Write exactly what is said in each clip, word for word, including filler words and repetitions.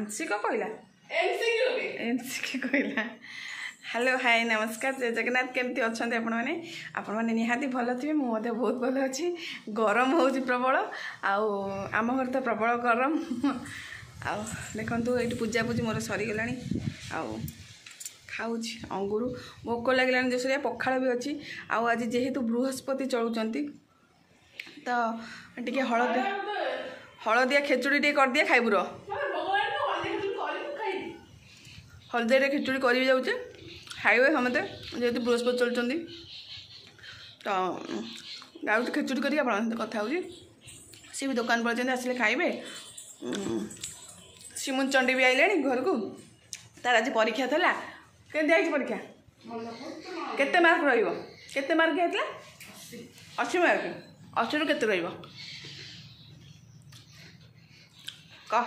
आंशिक कहला एनसीके कहला हेलो हाय नमस्कार जय जगन्नाथ केमती अच्छा आपण मैंने आपण मैंने निहाती भल थे मुझे बहुत भल अच्छी गरम हो प्रबल आम घर तो प्रबल गरम आ देखु ये पूजा पूजी मोर सरीगला खाऊ अंगूर भोक लगे जो सर पखाड़ भी अच्छी आज जेहेतु बृहस्पति चलुंट तो टी हलदी हलदिया खेचुड़ी टे कर दिया खाइबुर हलदिया खेचुड़ी कर जाऊे खाइबे समते जेहेतु बृहस्पति चलुंट तो गाँव खेचुड़ी कर कथा हो सी भी दुकान पर आसिले खाइबे सिमुन चंडी भी आइले घर को तार आज परीक्षा था के परीक्षा केते मार्क रहिबो केते मार्क हेतला अस्सी मार्क अस्सी रु केते रहिबो क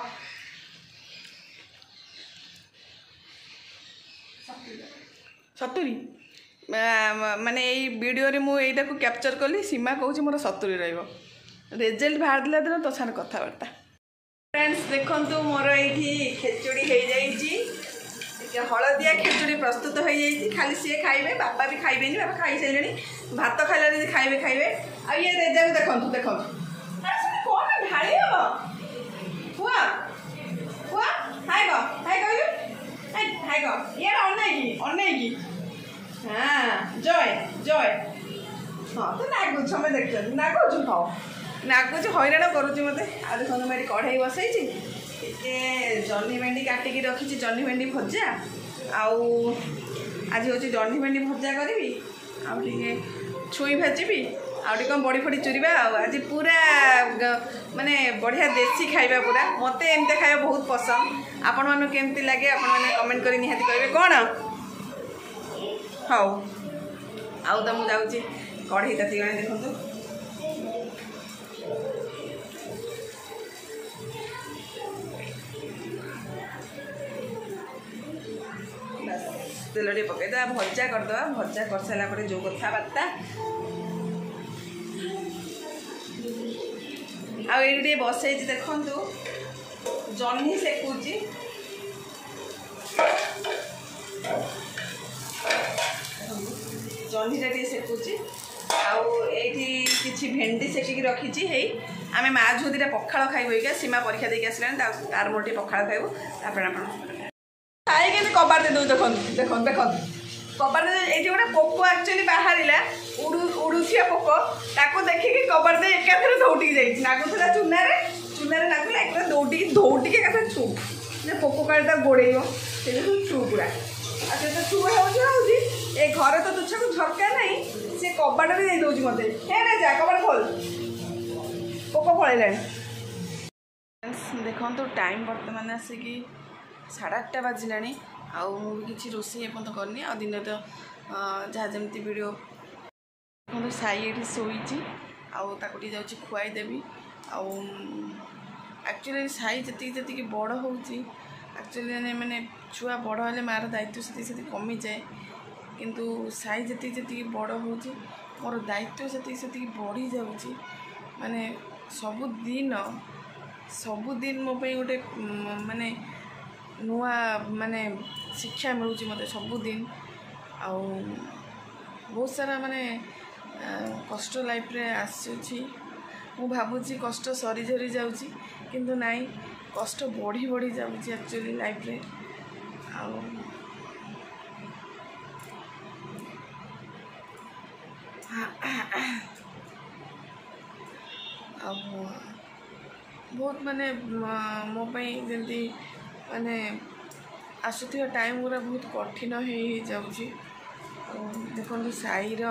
सत्तरी माने यही वीडियो रे मु एटा को कैप्चर कली सीमा कहूँ मोर सत्तरी रहिबो रिजल्ट बाहर दिला दिन तो सारे कथबार्ता फ्रेंड्स देखंतु मोर एठी खेचुड़ी हो जाइए हलदिया खेचुड़ी प्रस्तुत हो जाइए खाली सी खाइबे बापा भी खाइबेनी बापा खाई सारे भात खाइला खाइबे खाइबे आ ये रेजा को देखंतु देखंतु कौन ढाली हम हुआ हुआ हाय गो हाय कहलु हाय गो ये अनई की अनई की हाँ जय जय हाँ तो नागुच हमें देख नागुच खाओ नागुच हैरान करुच्ची मत आ देखो मैं कढ़ाई बसई जह्नी भेंडी काटिकी रखी जह्नी भेंडी भजा आउ आज हूँ जह्नी भेंडी भजा करी आगे छुई भाजी आउटे कम बड़ी फड़ी चुरीबा आज पूरा माने बढ़िया देसी खाइबा पूरा मत एमती खाइबा बहुत पसंद आपण मानू केमती लगे आपण माने कमेंट करी निहाती कहबे कौन हाउ आउ तो मुझे जाऊँगी कढ़ई ताती गले देखो तेल टे पकईद भजा करदे भजा कर सारा जो कथबार्ता आए बसई देखु जह्नी सेकुची जह्नीटा टे सेकुची आईटी किसी भेंडी सेकिकी रखी है आम माँ झुआ दुटा पखाड़ खाइबा सीमा परीक्षा देके आसलानी तार मोर टे पखाड़ खाइबू तापर आप खाई के कबार दे दो देख देख देख कबार ये गोटे पोक एक्चुअली बाहर उड़ुआ पोक ताको देखिकी कबार दे एकाथरे दौड़ी जाइए नागुला चूनारे चूनारे नागुला एक दौड़ी दौड़ी एक छू पोक काले गोड़े से छू पूरा आ छू हो ए घर तो तुझे को झरका नहीं सी कबाड़ भी दे दूँ मत हे जा कबाड़ खोल पोक पड़े देखो तो टाइम बर्तमान आसिकी साढ़े आठटा बाजिला आउ कि रोषे एपत करनी आ दिन तो जहाँ जमी वीडियो देखो साई ये शोची आउे जाऊँगी खुआईदेवी आक्चुअली साई जी जी बड़ हो एक्चुअली मैंने छुआ बड़ हेल्ले मार दायित्व से कमी जाए किंतु साई जी जी बड़ हो मोर दायित्व से बढ़ी जाऊँगी माने सबुदिन सबुदिन मो गोटे माने नुआ माने शिक्षा मिलूँ मत सबुदिन आउ बहुत सारा माने कष्ट लाइफ रे आसी मु भावुची कष्ट सरी झरी जाऊँगी किंतु नाई कष्ट बढ़ी बढ़ी जाऊँगी एक्चुअली लाइफ रे आउ बहुत माने मो जमी माने आसुथिबा टाइम गुरा बहुत कठिन हो जाऊँगी देखो साईर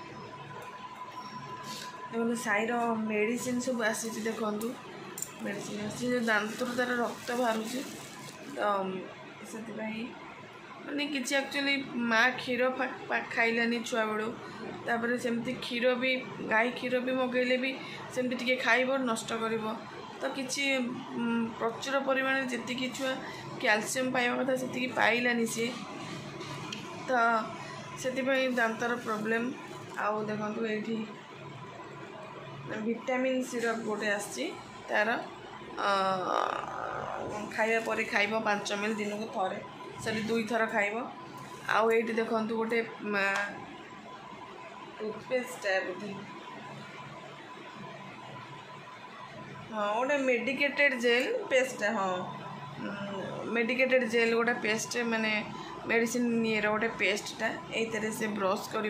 देखो साईर मेडिसिन सब आसी देखु मेडिसिन आसी दांत तार रक्त बाहर तो से माने किसी एक्चुअली माँ क्षीर खाइलानी छुआ बेलू तापर सेमती क्षीर भी गाई क्षीर भी मगैले भी सेमती टे खाइब नष्ट कर तो किसी प्रचुर परिमाण जी छुआ कैल्शियम पाइबा कथा से पाइलानी सी तो से दांतर प्रॉब्लम आउ देखो ये विटामिन सिरप गोटे आसी तार खाइबा परे खाइब पाँच मिल दिन को थरे सॉरी दुई थर खाइब आउ एठी देखंतु गोटे टूथपेस्ट है बुद्धि हाँ गोटे मेडिकेटेड जेल पेस्ट हाँ मेडिकेटेड जेल गोटे पेस्ट माने मेडिसिन नियर गोटे पेस्टा ये से ब्रश कर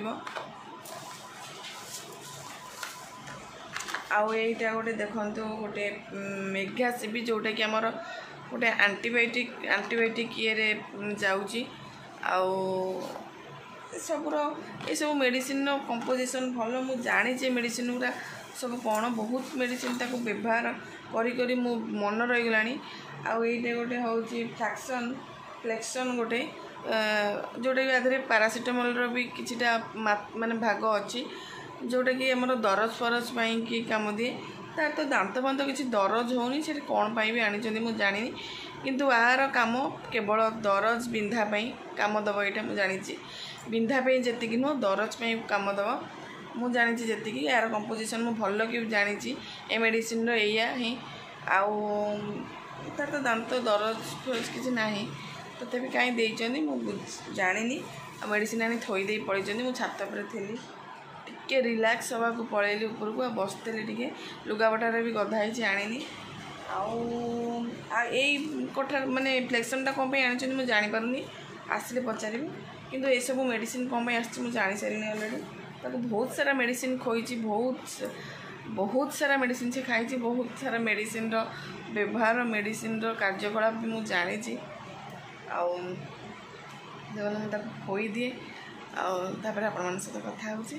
आउ एटा गोटे देखंतु गोटे मेघा सीबी जोटा कि आमर गोटे एंटीबायोटिक एंटीबायोटिक ये जाउची आउ सबुर ये सब मेडिसिन कंपोजिशन भल मु जानी मेडिसिन गुरा सब कौन बहुत मेडिसिन ताको व्यवहार करी करी मु मन रही गलानी आउ एटा गोटे हूँ फ्लैक्सन फ्लेक्सन गोटे जोटा कि आधे पैरासिटामोल भी किछिटा माने भाग अच्छी जोटा कि आमर दरज फरज पाई कि काम दिए तार तो दांत फांत किसी दरज होनी से कौन पाई भी आनी मुझे जानी किंतु यार काम केवल दरज बिंधा काम दब यहाँ मुझे जानी बिंधापी जी नुह दरज काम दब मुझे जानी जी यार कंपोजिशन मुझे भल कि जानी ए मेडिसिन या ही आउ तार तो दांत दरज फरज किसी ना तथापि कहीं देती मुझे जानी मेडिसिन आनी थोदे पड़े मुझे छात पर थी टे रिलैक्स हवा को पलैली ऊपर को बसती टे लुगापटारे भी गधाई आनी आई कठा माने फ्लेक्शनटा कौन आनी मुझे जापारे आसिले पचारि किंतु ये सब मेडिसिन कौन आसी जानी सारे अलरेडी ताको बहुत सारा मेडिसिन खोई बहुत बहुत सारा मेडिसिन से खाई बहुत सारा मेडिसिन व्यवहार मेडिसिन कार्यकलाप भी मुझे जानी आउ मुझे खोई दिए आपर आपण सहित कथा हो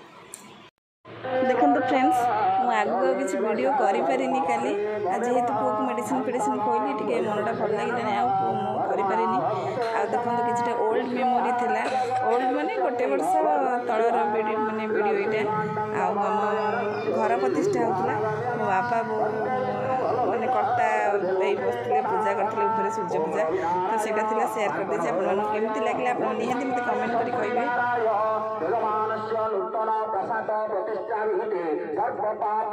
देखो फ्रेंड्स मुझे आगे किसी वीडियो करें काली जेहेतु पुक मेडिसिन फेडिसिन खोली टे मनटा भल लगे आपारे आ देखो कि ओल्ड मेमोरी थिला ओल्ड माने गोटे वर्ष तलर वीडियो माने वीडियो यहाँ आम घर प्रतिष्ठा होता मो बापा बो माने कर्ता बसते पूजा करते ऊपर सूर्य पूजा तो सेटा थिला शेयर कर देछि आपन केमती लागले आपन निहाती मते कमेंट करी कहबे।